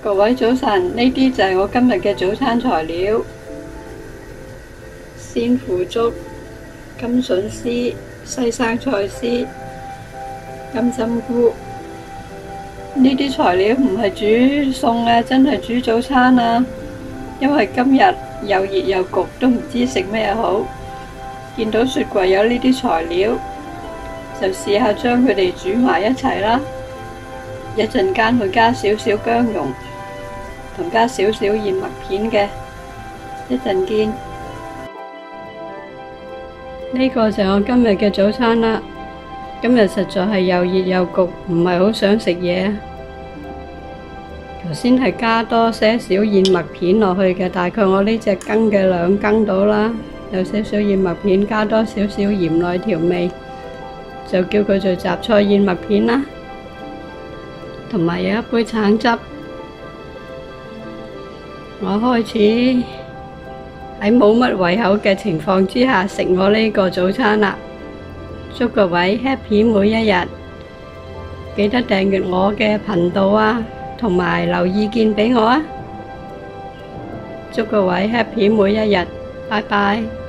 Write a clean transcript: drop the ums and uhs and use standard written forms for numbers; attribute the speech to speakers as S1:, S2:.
S1: 各位早晨，呢啲就係我今日嘅早餐材料：鮮腐竹、甘筍絲、西生菜絲、金針菇。呢啲材料唔係煮餸啊，真係煮早餐啊！因為今日又熱又焗，都唔知食咩好。見到雪櫃有呢啲材料，就試下將佢哋煮埋一齊啦。一陣間會加少少薑蓉，同加少少燕麥片嘅。一陣見。呢個就係我今日嘅早餐啦。今日實在係又熱又焗，唔係好想食嘢。頭先係加多些少燕麥片落去嘅，大概我呢隻羹嘅2羹到啦。有少少燕麥片，加多少少鹽來調味，就叫佢做雜菜燕麥片啦。同埋有一杯橙汁。我開始喺冇乜胃口嘅情況之下食我呢個早餐啦。祝各位 happy 每一日，記得訂閱我嘅頻道啊，同埋留意見俾我啊。祝各位 happy 每一日，拜拜。